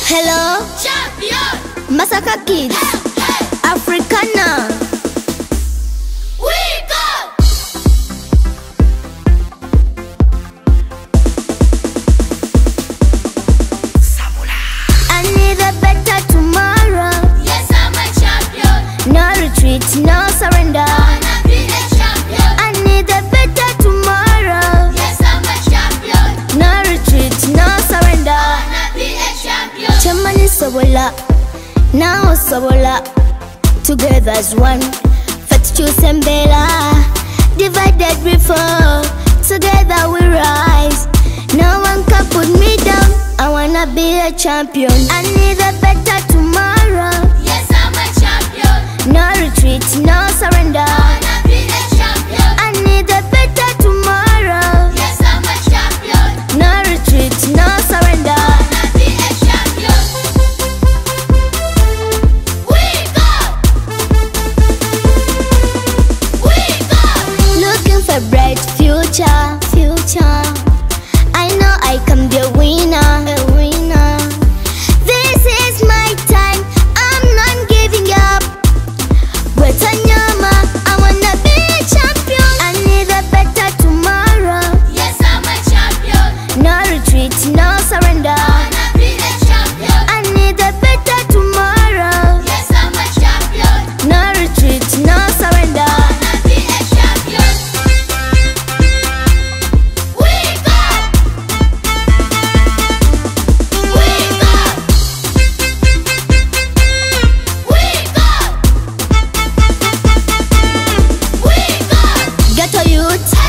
Hello, champion. Masaka kids, Hey, hey. Africana. We go. I need a better tomorrow. Yes, I'm a champion. No retreat, no surrender. Wanna be a champion. I need a better tomorrow. Yes, I'm a champion. No retreat, no surrender. Wanna be a champion. Chamani sobola, now sobola. Together as one. Fatu sembela, divided we fall. Together we rise. No one can put me down. I wanna be a champion. I need a better tomorrow. Yes, I'm a champion. No retreat, no surrender. Wanna be a champion. I need a better tomorrow. Yes, I'm a champion. No retreat, no surrender. Wanna be a champion. We go. We go. Looking for bright future, future. I know I can be a winner, a winner. This is my time, I'm not giving up. With a nyama, I wanna be a champion. I need a better tomorrow. Yes, I'm a champion. No retreat, no surrender. Wanna be a champion. I need a better tomorrow. Yes, I'm a champion. No retreat, no surrender. Wanna be a champion. We go. We go. We go. We go. Ghetto youth,